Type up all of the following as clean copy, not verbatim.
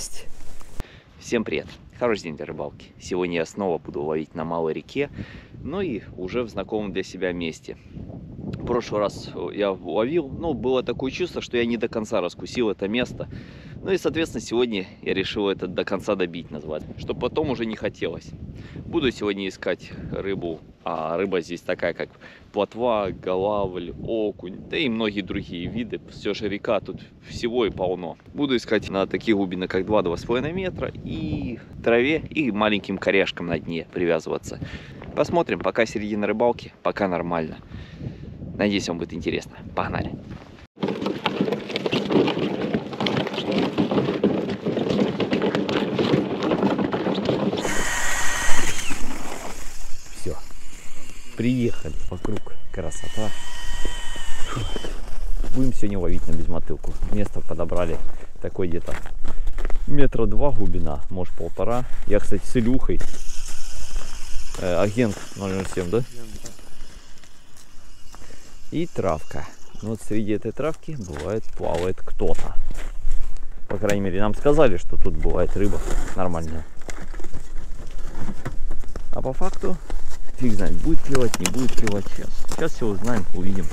Есть. Всем привет. Хороший день для рыбалки. Сегодня я снова буду ловить на малой реке, ну и уже в знакомом для себя месте. В прошлый раз я ловил, но было такое чувство, что я не до конца раскусил это место. Ну и, соответственно, сегодня я решил это до конца добить, назвать, чтобы потом уже не хотелось. Буду сегодня искать рыбу, а рыба здесь такая, как плотва, голавль, окунь, да и многие другие виды. Все же река, тут всего и полно. Буду искать на таких глубинах, как 2-2,5 метра, и траве, и маленьким коряшкам на дне привязываться. Посмотрим, пока середина рыбалки, пока нормально. Надеюсь, вам будет интересно. Погнали! Все, приехали вокруг, красота. Будем сегодня ловить на безмотылку. Место подобрали такой где-то 2 метра глубина, может 1,5. Я, кстати, с Илюхой, агент 007, да? И травка. Ну, вот среди этой травки бывает плавает кто-то. По крайней мере, нам сказали, что тут бывает рыба нормальная. А по факту фиг знает, будет клевать, не будет клевать. Сейчас все узнаем, увидим.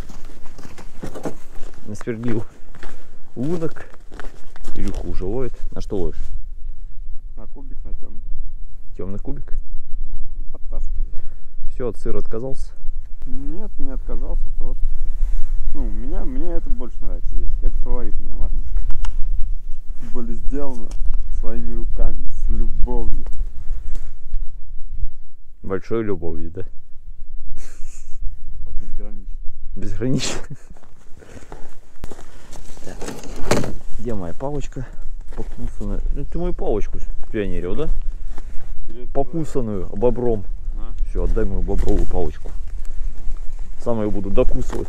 Насверлил лунок. Илюха уже ловит. На что ловишь? На кубик, на темный. Темный кубик? Подтаскивает. Все, от сыра отказался? Нет, не отказался, просто. Ну, мне это больше нравится здесь. Это фаворит у меня, мормышка. Тем более сделано своими руками, с любовью. Большой любовью, да? Безгранично. Безгранично. Так. Где моя палочка? Покусанная. Ну, ты мою палочку спионерил, да? Покусанную бобром. А? Все, отдай мою бобровую палочку. Сам ее буду докусывать.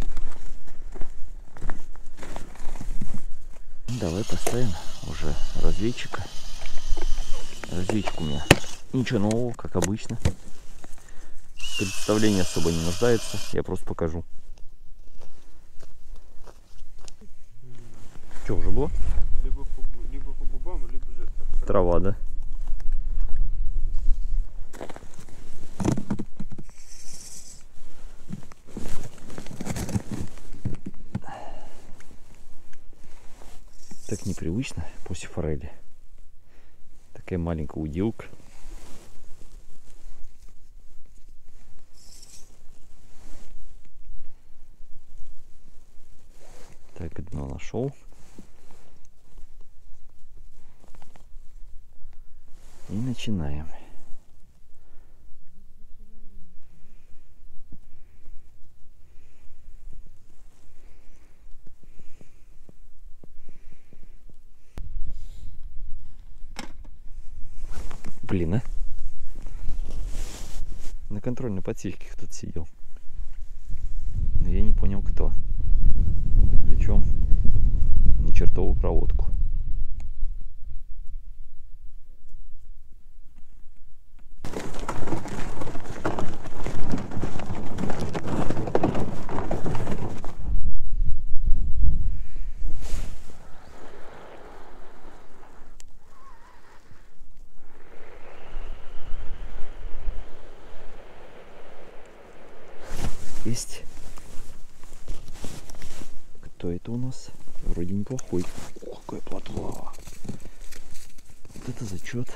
Давай поставим уже разведчика. Разведчик у меня ничего нового, как обычно. Представление особо не нуждается. Я просто покажу. Что, уже было? Либо по губам, либо же так. Трава, да? Так непривычно после форели. Такая маленькая удилка. Так, дно нашел. И начинаем. Блин, а? На контрольной подсечке кто-то сидел. Но я не понял, кто. Причем на чертову проводку. Есть. Кто это у нас? Вроде неплохой. О, какая плотва. Вот это зачет.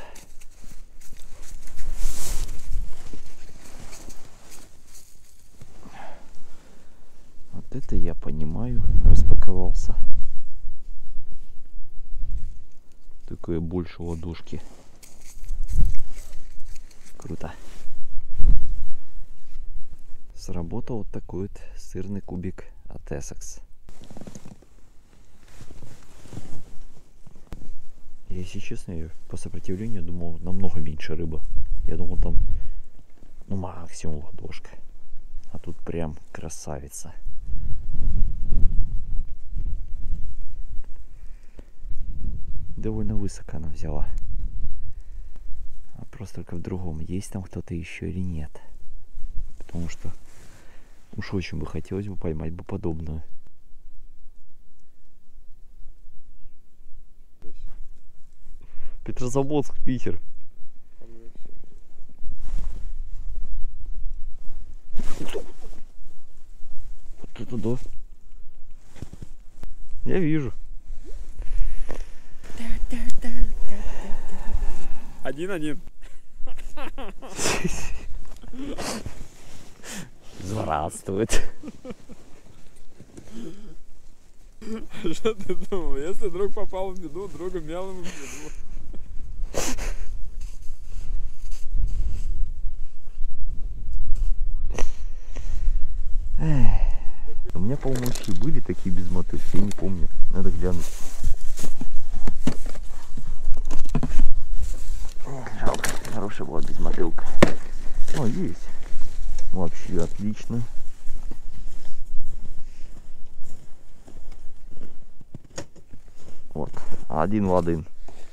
Вот это я понимаю. Распаковался. Такое больше ладошки. Круто. Сработал вот такой вот сырный кубик от Essex. Если честно, я по сопротивлению думал намного меньше рыбы. Я думал там ну максимум ладошка. А тут прям красавица. Довольно высоко она взяла. Вопрос только в другом, есть там кто-то еще или нет. Потому что уж очень бы хотелось бы поймать бы подобную. Петрозаводск, Питер. Вот это да. Я вижу. 1-1. Здравствует. Что ты думал? Если друг попал в беду, друга мелом в беду. У меня, по-моему, вообще были такие без мотылки, я не помню. Надо глянуть. Жалко, хорошая была без мотылка. О, есть. Вообще отлично. Вот, 1 в 1.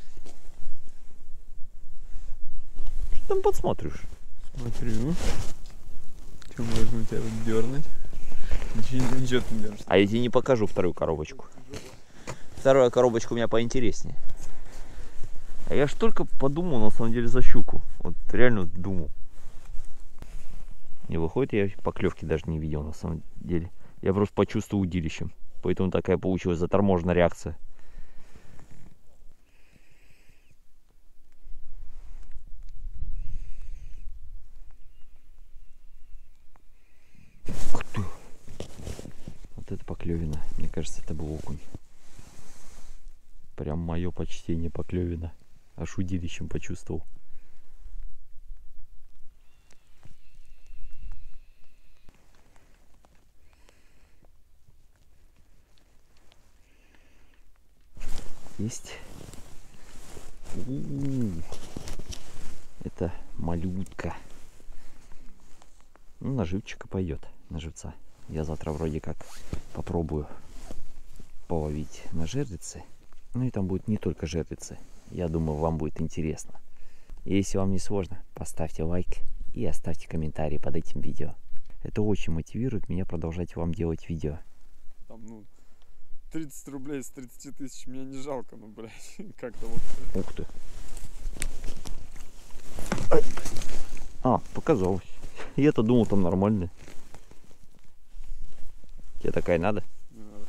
Что там подсмотришь? Смотрю. Что можно тебя тут дернуть? Ничего ты не держишь. А я тебе не покажу вторую коробочку. Вторая коробочка у меня поинтереснее. А я ж только подумал, на самом деле, за щуку. Вот реально думал. И выходит, я поклевки даже не видел, на самом деле. Я просто почувствовал удилищем. Поэтому такая получилась заторможенная реакция. Ух ты. Вот это поклевина. Мне кажется, это был окунь. Прям мое почтение поклевина. Аж удилищем почувствовал. Есть. Это малютка. Ну, на живчика пойдет, на живца. Я завтра вроде как попробую половить на жерлицы. Ну и там будет не только жерлицы. Я думаю, вам будет интересно. Если вам не сложно, поставьте лайк и оставьте комментарий под этим видео. Это очень мотивирует меня продолжать вам делать видео. Там, 30 рублей с 30 тысяч мне не жалко, блядь, как-то вот. Ух ты. А, показалось. Я-то думал, там нормально. Тебе такая надо? Не надо.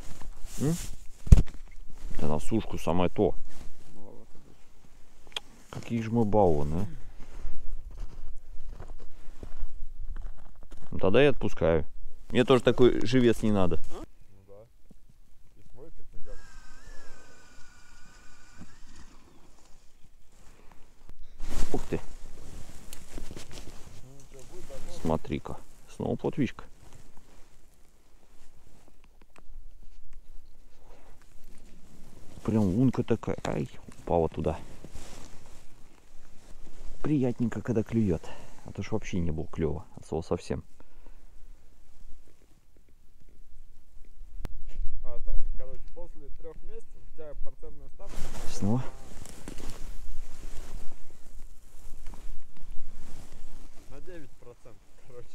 Да на сушку самое то. Маловато будет. Какие же мы баллоны, а? Ну, тогда я отпускаю. Мне тоже такой живец не надо. Ну да. И смотрит, как не гадно. Ух ты. Смотри-ка. Снова плотвичка. Прям лунка такая. Ай, упала туда. Приятненько, когда клюет. А то ж вообще не было клёва. От слова совсем. Короче, после 3 месяцев у тебя процентная ставка Снова. на 9%, короче.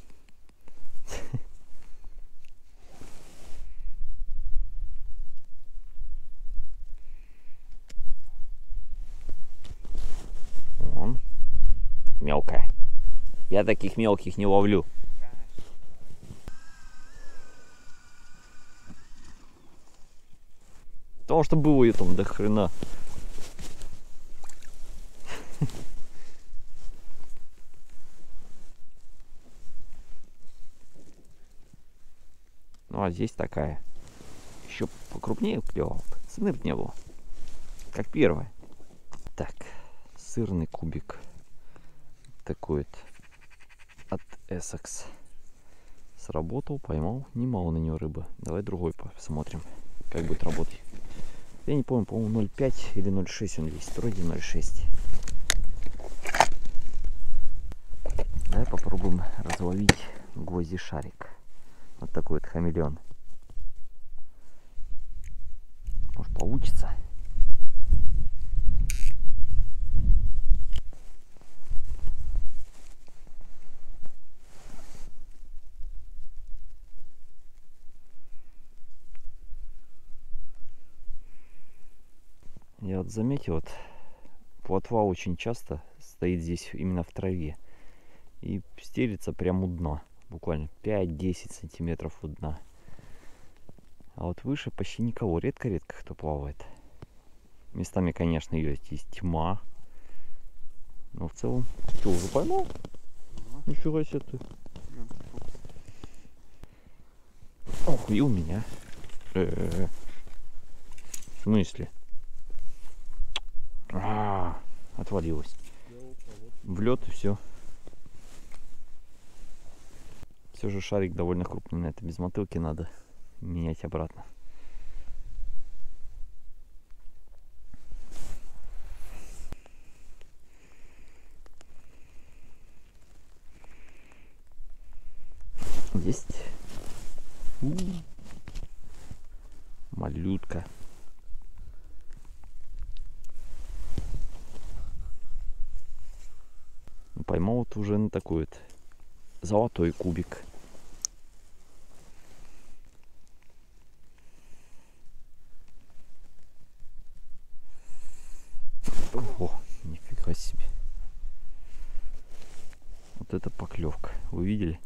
Вон. Мелкая. Я таких мелких не ловлю. Потому что было ее там до хрена. Ну а здесь такая. Еще покрупнее клевала. Сныр не было. Как первая. Так, сырный кубик. Такой вот от Essex. Сработал, поймал. Немало на него рыбы. Давай другой посмотрим, как будет работать. Я не помню, по-моему 0,5 или 0,6 он весит. Вроде 0,6. Давай попробуем разловить гвозди шарик. Вот такой вот хамелеон. Может получится. Я вот заметил, вот Плотва очень часто стоит здесь именно в траве. И стелится прямо у дна. Буквально 5-10 сантиметров у дна. А вот выше почти никого. Редко-редко кто плавает. Местами, конечно, ее есть тьма. Но в целом... Что, уже поймал? Нифига себе ты. Ох, и у меня. В смысле? Отвалилось. В лед и все. Все же шарик довольно крупный, на это без мотылки надо менять обратно. Есть. Малютка. Поймал вот уже на такой вот золотой кубик. Ого, нифига себе. Вот это поклевка. Вы видели?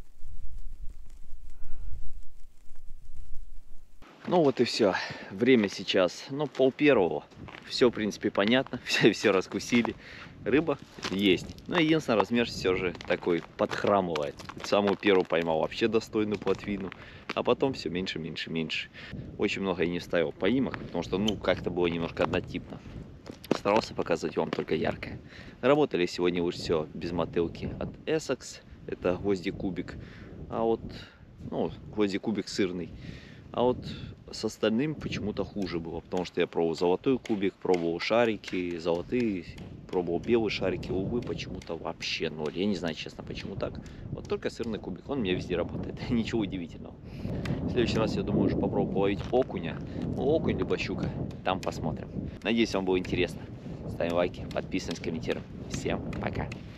Ну вот и все. Время сейчас, ну, 12:30. Все, в принципе, понятно. Все раскусили. Рыба есть. Но единственное, размер все же такой подхрамывает. Самую первую поймал вообще достойную плотвину. А потом все меньше, меньше, меньше. Очень много я не вставил поимок, потому что, ну, как-то было немножко однотипно. Старался показывать вам только яркое. Работали сегодня уж все без мотылки от Essex. Это гвозди кубик. А вот, ну, гвозди кубик сырный. А вот с остальным почему-то хуже было, потому что я пробовал золотой кубик, пробовал шарики золотые, пробовал белые шарики, увы, почему-то вообще ноль. Я не знаю, честно, почему так. Вот только сырный кубик, он у меня везде работает, ничего удивительного. В следующий раз, я думаю, уже попробую половить окуня. Ну, окунь либо щука, там посмотрим. Надеюсь, вам было интересно. Ставим лайки, подписываемся, комментируем. Всем пока!